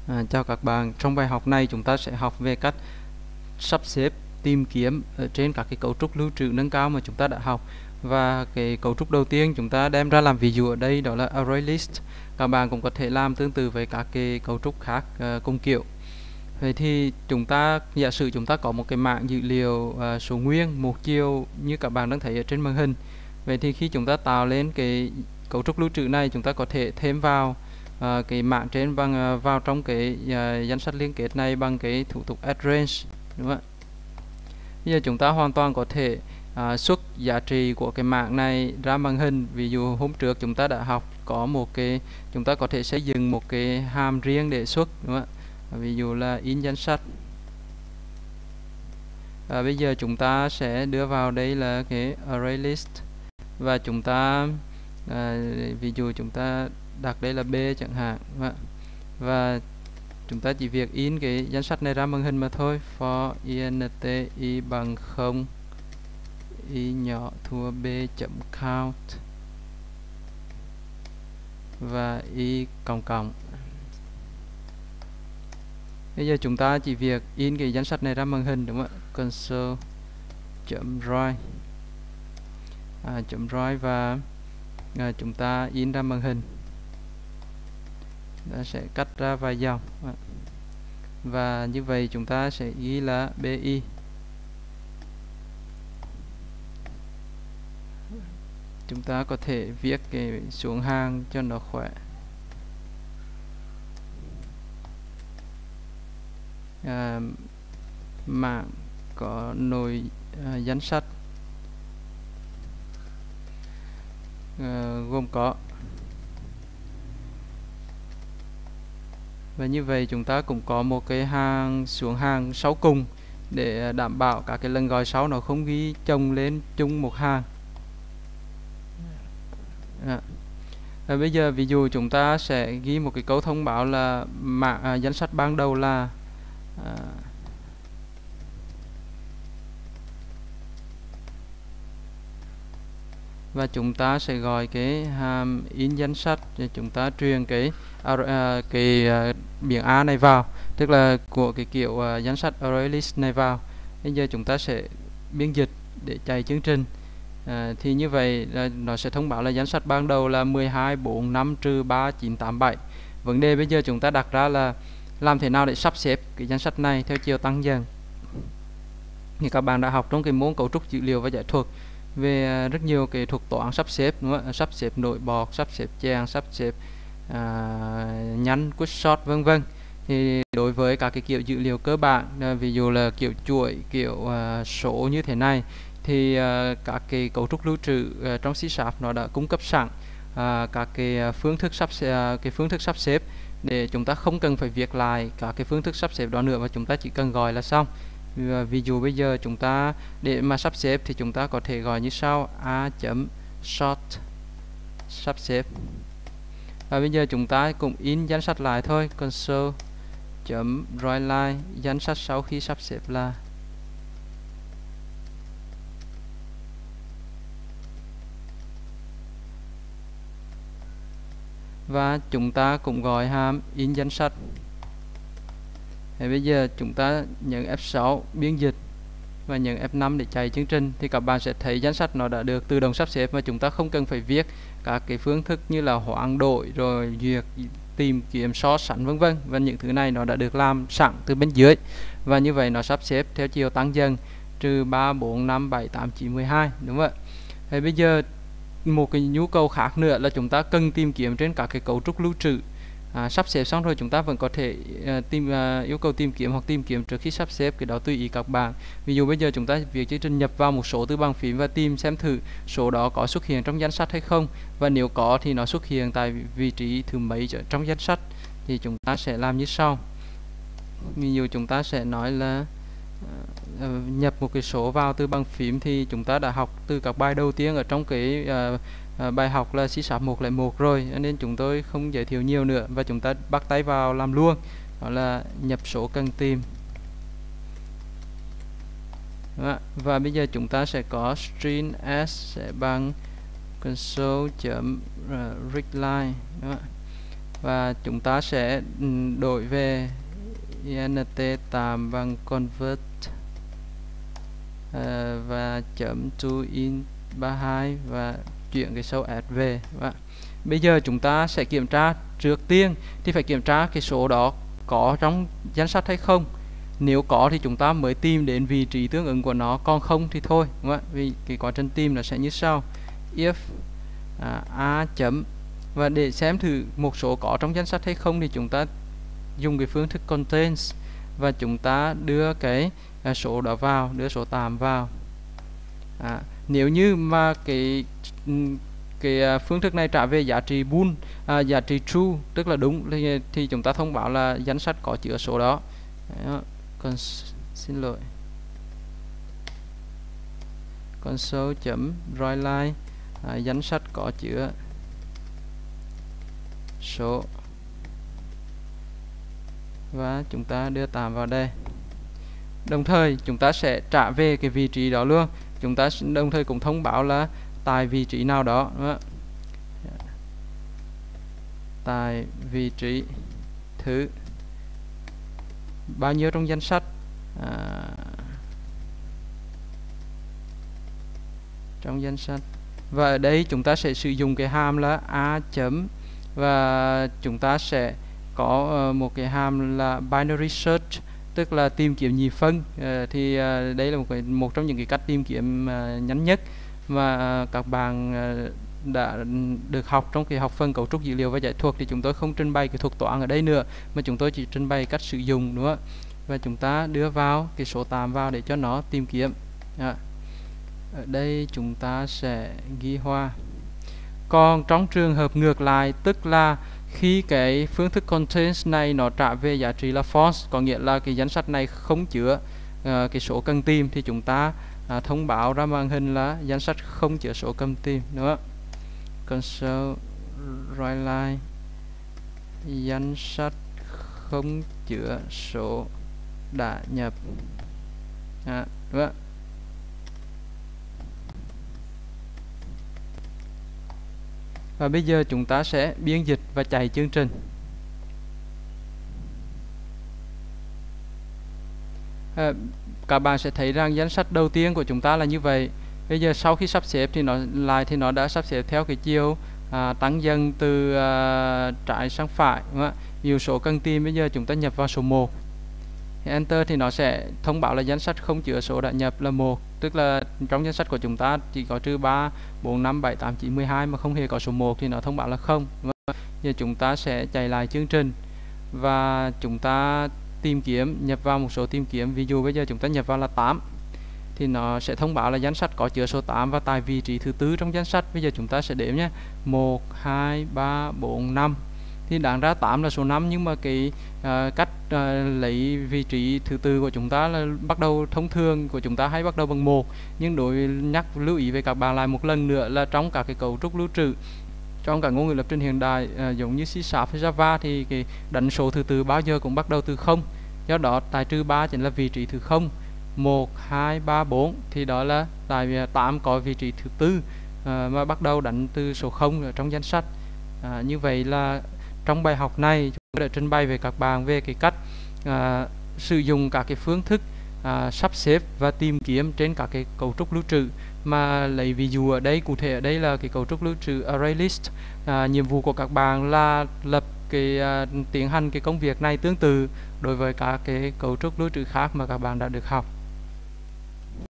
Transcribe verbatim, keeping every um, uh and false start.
À, chào các bạn, trong bài học này chúng ta sẽ học về cách sắp xếp tìm kiếm ở trên các cái cấu trúc lưu trữ nâng cao mà chúng ta đã học. Và cái cấu trúc đầu tiên chúng ta đem ra làm ví dụ ở đây đó là array list. Các bạn cũng có thể làm tương tự với các cái cấu trúc khác uh, cùng kiểu. Vậy thì chúng ta giả sử chúng ta có một cái mạng dữ liệu uh, số nguyên một chiều như các bạn đang thấy ở trên màn hình. Vậy thì khi chúng ta tạo lên cái cấu trúc lưu trữ này, chúng ta có thể thêm vào uh, cái mạng trên bằng uh, vào trong cái uh, danh sách liên kết này bằng cái thủ tục add range, đúng không ạ? Bây giờ chúng ta hoàn toàn có thể uh, xuất giá trị của cái mạng này ra màn hình. Ví dụ hôm trước chúng ta đã học có một cái, chúng ta có thể xây dựng một cái hàm riêng để xuất, đúng không ạ? Ví dụ là in danh sách. Và bây giờ chúng ta sẽ đưa vào đây là cái array list và chúng ta à, ví dụ chúng ta đặt đây là B chẳng hạn, và chúng ta chỉ việc in cái danh sách này ra màn hình mà thôi. For int y bằng không, y nhỏ thua b chấm count và y cộng cộng. Bây giờ chúng ta chỉ việc in cái danh sách này ra màn hình, đúng không ạ? Console chấm write à, chấm write và à, chúng ta in ra màn hình. Nó sẽ cắt ra vài dòng và như vậy chúng ta sẽ ghi là bi. Chúng ta có thể viết cái xuống hàng cho nó khỏe. À, mạng có nội à, danh sách à, gồm có, và như vậy chúng ta cũng có một cái hàng xuống hàng sau cùng để đảm bảo các cái lần gọi sau nó không ghi chồng lên chung một hàng. À. Và bây giờ ví dụ chúng ta sẽ ghi một cái câu thông báo là mạng à, danh sách ban đầu là à, và chúng ta sẽ gọi cái hàm in danh sách để chúng ta truyền cái uh, cái uh, biến A này vào, tức là của cái kiểu uh, danh sách array list này vào. Bây giờ chúng ta sẽ biên dịch để chạy chương trình. Uh, thì như vậy uh, nó sẽ thông báo là danh sách ban đầu là mười hai bốn năm trừ ba chín tám bảy. Vấn đề bây giờ chúng ta đặt ra là làm thế nào để sắp xếp cái danh sách này theo chiều tăng dần. Thì các bạn đã học trong cái môn cấu trúc dữ liệu và giải thuật về rất nhiều cái thuật toán sắp xếp, đúng không? Sắp xếp nổi bọt, sắp xếp chèn, sắp xếp à, nhánh, quickshot vân vân. Thì đối với các cái kiểu dữ liệu cơ bản, à, ví dụ là kiểu chuỗi, kiểu à, số như thế này, thì à, các cái cấu trúc lưu trữ à, trong C Sharp nó đã cung cấp sẵn à, các cái phương thức sắp xếp, à, cái phương thức sắp xếp để chúng ta không cần phải viết lại các cái phương thức sắp xếp đó nữa, và chúng ta chỉ cần gọi là xong. Ví dụ bây giờ chúng ta để mà sắp xếp thì chúng ta có thể gọi như sau: a chấm sort sắp xếp. Và bây giờ chúng ta cũng in danh sách lại thôi. Console chấm write line danh sách sau khi sắp xếp là. Và chúng ta cũng gọi hàm in danh sách. Thì bây giờ chúng ta nhấn F sáu biên dịch và nhấn F năm để chạy chương trình, thì các bạn sẽ thấy danh sách nó đã được tự động sắp xếp mà chúng ta không cần phải viết các cái phương thức như là hoán đổi rồi duyệt, tìm kiếm, so sánh vân vân, và những thứ này nó đã được làm sẵn từ bên dưới. Và như vậy nó sắp xếp theo chiều tăng dần trừ ba bốn năm bảy tám chín mười hai, đúng không ạ? Thì bây giờ một cái nhu cầu khác nữa là chúng ta cần tìm kiếm trên các cái cấu trúc lưu trữ. À, sắp xếp xong rồi chúng ta vẫn có thể uh, tìm uh, yêu cầu tìm kiếm hoặc tìm kiếm trước khi sắp xếp, cái đó tùy ý các bạn. Ví dụ bây giờ chúng ta việc chương trình nhập vào một số từ bàn phím và tìm xem thử số đó có xuất hiện trong danh sách hay không, và nếu có thì nó xuất hiện tại vị trí thứ mấy trong danh sách, thì chúng ta sẽ làm như sau. Ví dụ chúng ta sẽ nói là uh, nhập một cái số vào từ bàn phím, thì chúng ta đã học từ các bài đầu tiên ở trong cái uh, À, bài học là C Sharp một không một rồi, nên chúng tôi không giới thiệu nhiều nữa, và chúng ta bắt tay vào làm luôn. Đó là nhập số cần tìm. Đó. Và bây giờ chúng ta sẽ có string s sẽ bằng console chấm readline. và chúng ta sẽ đổi về int tám bằng convert uh, và chấm to int ba mươi hai và chuyển cái số s về. Và bây giờ chúng ta sẽ kiểm tra, trước tiên thì phải kiểm tra cái số đó có trong danh sách hay không. Nếu có thì chúng ta mới tìm đến vị trí tương ứng của nó, còn không thì thôi, đúng không? Vì cái quá trình tìm nó sẽ như sau: if à, a chấm, và để xem thử một số có trong danh sách hay không thì chúng ta dùng cái phương thức contains và chúng ta đưa cái à, số đó vào, đưa số tạm vào. À, nếu như mà cái cái à, phương thức này trả về giá trị bool, à, giá trị true tức là đúng, thì, thì chúng ta thông báo là danh sách có chứa số đó. Đó. Con xin lỗi, console chấm writeLine à, danh sách có chứa số, và chúng ta đưa tạm vào đây. Đồng thời chúng ta sẽ trả về cái vị trí đó luôn. Chúng ta đồng thời cũng thông báo là tại vị trí nào đó, đó. Tại vị trí thứ bao nhiêu trong danh sách, à, trong danh sách. Và ở đây chúng ta sẽ sử dụng cái hàm là a chấm, và chúng ta sẽ có uh, một cái hàm là binary search, tức là tìm kiếm nhị phân. Uh, thì uh, đây là một, cái, một trong những cái cách tìm kiếm uh, nhanh nhất mà uh, các bạn uh, đã được học trong cái học phần cấu trúc dữ liệu và giải thuật. Thì chúng tôi không trình bày cái thuật toán ở đây nữa, mà chúng tôi chỉ trình bày cách sử dụng, đúng không? Và chúng ta đưa vào cái số tạm vào để cho nó tìm kiếm. À, ở đây chúng ta sẽ ghi hoa. Còn trong trường hợp ngược lại, tức là khi cái phương thức contains này nó trả về giá trị là false, có nghĩa là cái danh sách này không chứa uh, cái số cần tìm, thì chúng ta uh, thông báo ra màn hình là danh sách không chứa số cần tìm, đúng không? Console writeLine danh sách không chứa số đã nhập. À, đúng không? Và bây giờ chúng ta sẽ biên dịch và chạy chương trình. À, các bạn sẽ thấy rằng danh sách đầu tiên của chúng ta là như vậy. Bây giờ sau khi sắp xếp thì nó lại thì nó đã sắp xếp theo cái chiều à, tăng dần từ à, trái sang phải, đúng không? Ví dụ số cần tìm bây giờ chúng ta nhập vào số một. Enter thì nó sẽ thông báo là danh sách không chứa số đã nhập là một, tức là trong danh sách của chúng ta chỉ có trừ ba, bốn, năm, bảy, tám, chín, mười hai mà không hề có số một thì nó thông báo là không. Giờ chúng ta sẽ chạy lại chương trình và chúng ta tìm kiếm, nhập vào một số tìm kiếm. Ví dụ bây giờ chúng ta nhập vào là tám thì nó sẽ thông báo là danh sách có chứa số tám và tại vị trí thứ tư trong danh sách. Bây giờ chúng ta sẽ đếm nhé: một, hai, ba, bốn, năm. Thì đáng ra tám là số năm, nhưng mà cái uh, cách uh, lấy vị trí thứ tư của chúng ta là bắt đầu thông thường của chúng ta hay bắt đầu bằng một. Nhưng đối nhắc lưu ý với các bạn lại một lần nữa là trong các cái cấu trúc lưu trữ, trong cả ngôn ngữ lập trình hiện đại uh, giống như C Sharp hay Java thì cái đánh số thứ tư bao giờ cũng bắt đầu từ không. Do đó tại trừ ba chính là vị trí thứ không. một, hai, ba, bốn thì đó là tại vì tám có vị trí thứ tư uh, mà bắt đầu đánh từ số không ở trong danh sách. Uh, như vậy là trong bài học này chúng tôi đã trình bày với các bạn về cái cách uh, sử dụng các cái phương thức uh, sắp xếp và tìm kiếm trên các cái cấu trúc lưu trữ. Mà lấy ví dụ ở đây, cụ thể ở đây là cái cấu trúc lưu trữ ArrayList. Uh, nhiệm vụ của các bạn là lập cái uh, tiến hành cái công việc này tương tự đối với các cái cấu trúc lưu trữ khác mà các bạn đã được học.